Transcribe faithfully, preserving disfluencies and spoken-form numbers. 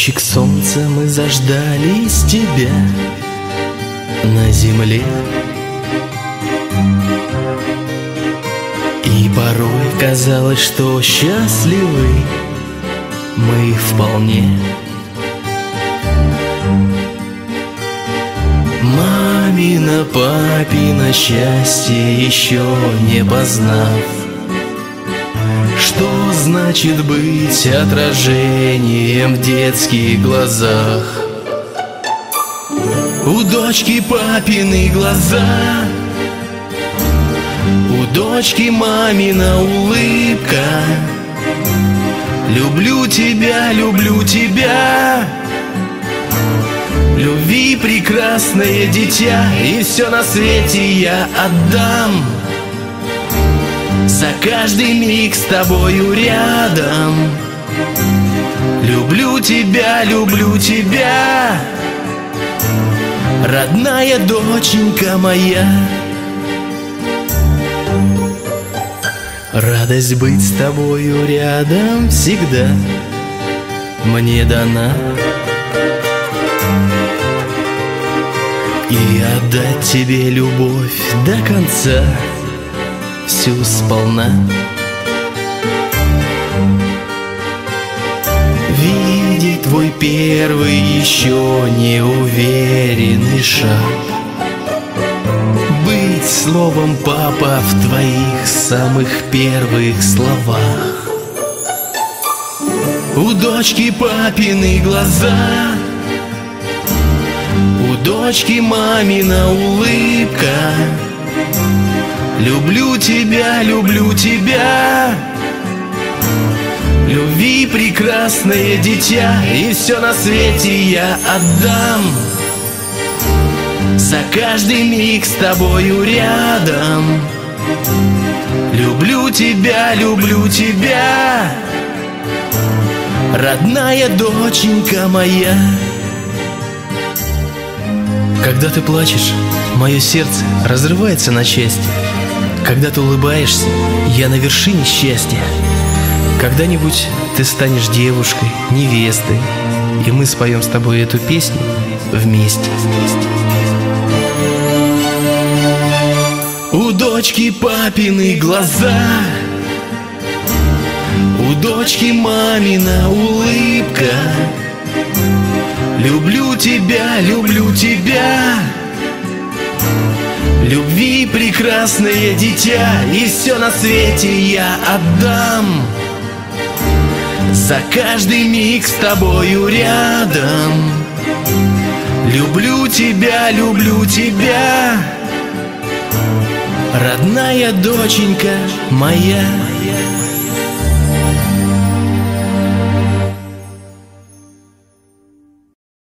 Лучик солнца мы заждались тебя на земле, и порой казалось, что счастливы мы вполне. Мамино, папино счастье еще не познав, что значит быть отражением в детских глазах. У дочки папины глаза, у дочки мамина улыбка. Люблю тебя, люблю тебя, любви прекрасное дитя, и все на свете я отдам за каждый миг с тобою рядом. Люблю тебя, люблю тебя, родная доченька моя. Радость быть с тобою рядом всегда мне дана, и отдать тебе любовь до конца всю сполна. Видеть твой первый еще неуверенный шаг, быть словом папа в твоих самых первых словах. У дочки папины глаза, у дочки мамина улыбка. Люблю тебя, люблю тебя, любви прекрасное дитя, и все на свете я отдам за каждый миг с тобою рядом. Люблю тебя, люблю тебя, родная доченька моя. Когда ты плачешь, мое сердце разрывается на части. Когда ты улыбаешься, я на вершине счастья. Когда-нибудь ты станешь девушкой, невестой, и мы споем с тобой эту песню вместе. У дочки папины глаза, у дочки мамина улыбка. Люблю тебя, люблю тебя, любви прекрасное дитя, и все на свете я отдам за каждый миг с тобою рядом. Люблю тебя, люблю тебя, родная доченька моя.